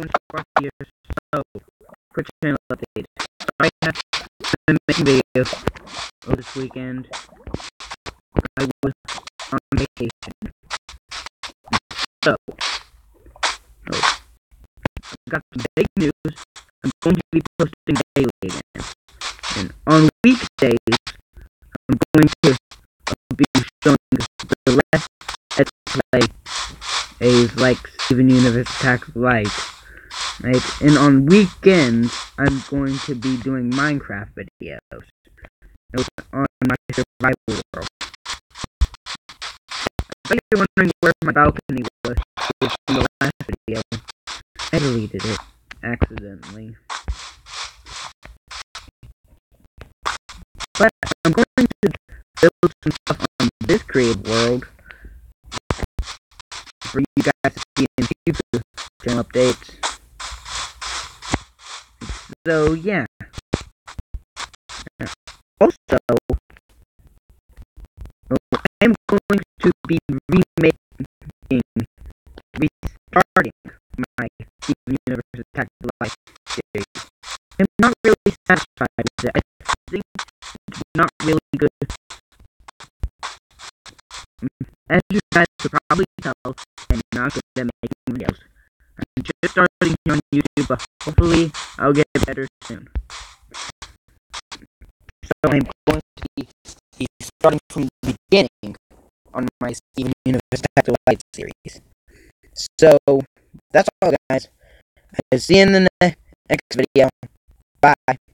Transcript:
everyone, here. So, quick channel update. I have been making videos over this weekend. I was on vacation. So, I got some big news. I'm going to be posting daily again. And on weekdays, I'm going to be showing the less Let's Play like Steven Universe Attack Light. Right? And on weekends, I'm going to be doing Minecraft videos on my survival world. I bet you're wondering where my balcony was in the last video. I deleted it accidentally. But I'm going to build some stuff on this creative world for you guys to see in future channel updates. So yeah. Also, I'm going to be restarting my Steven Universe Attack Life series. I'm not really satisfied with it. I think it's not really good. As you guys could probably tell, I'm not good at making videos. I'm just starting here on YouTube, but hopefully I'll get better soon. So I'm going to be starting from the beginning on my Steven Universe Attack Light series. So that's all, guys. I'll see you in the next video. Bye.